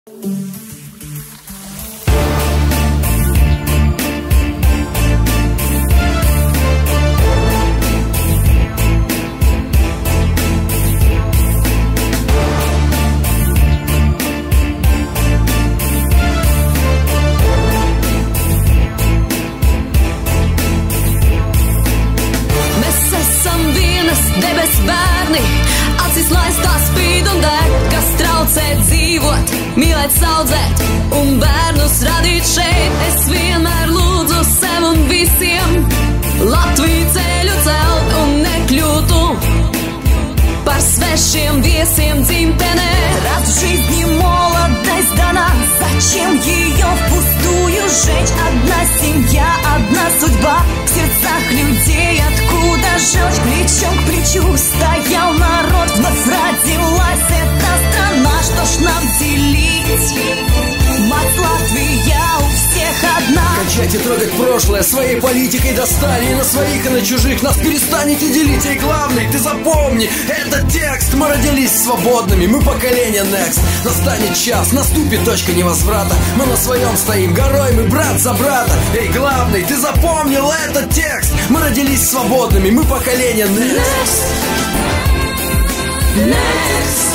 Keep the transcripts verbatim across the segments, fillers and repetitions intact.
Debes bērni, acis laistās spīd un deg, kas traucē dzīvot, mīlēt, saudzēt un bērnus radīt šeit. Es vienmēr lūdzu sev un visiem Latviju ceļu celt un nekļūtu par svešiem viesiem dzimtenē. Раз в жизни молодость дана, зачем ее впустую сжечь? Одна семья, одна судьба в сердцах людей, откуда желчь? Плечом к плечу стоял народ, вновь родилась эта страна. Что ж нам делить? Мать Латвия у всех одна. Кончайте трогать прошлое, своей политикой достали. И на своих, и на чужих нас перестанете делить. И главное, ты запомни, это текст. Мы родились свободными, мы поколение Next. Настанет час, наступит точка невозврата. Мы на своем стоим горой, мы брат за брата. Эй, главный, ты запомнил этот текст. Мы родились свободными, мы поколение Next. Next. Next.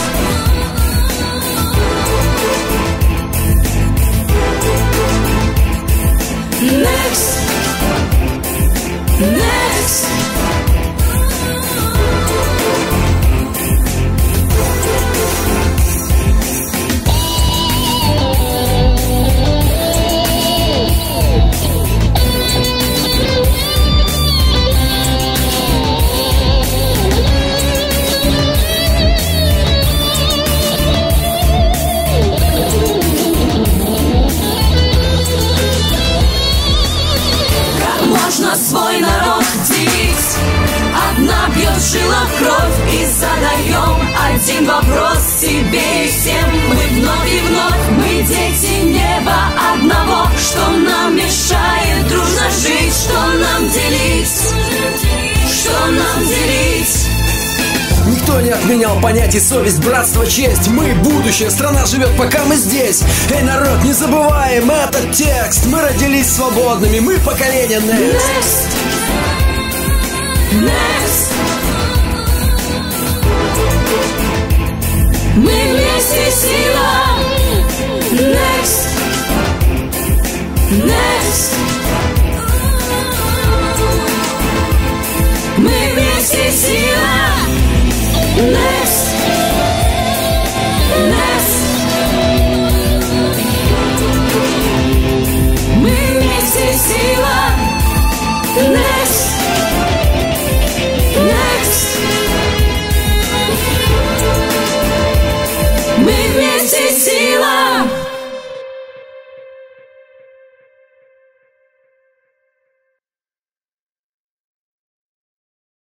Next, next. Свой народ делить, одна бьет жила кровь, и задаем один вопрос себе и всем. Мы вновь и вновь, мы дети неба одного. Что нам мешает дружно жить? Что нам делить? Что нам делить? Никто не отменял понятий совесть, братство, честь. Мы будущее, страна живет, пока мы здесь. Эй, народ, не забываем этот текст. Мы родились свободными, мы поколение Next. Next. Next. Мы вместе сила.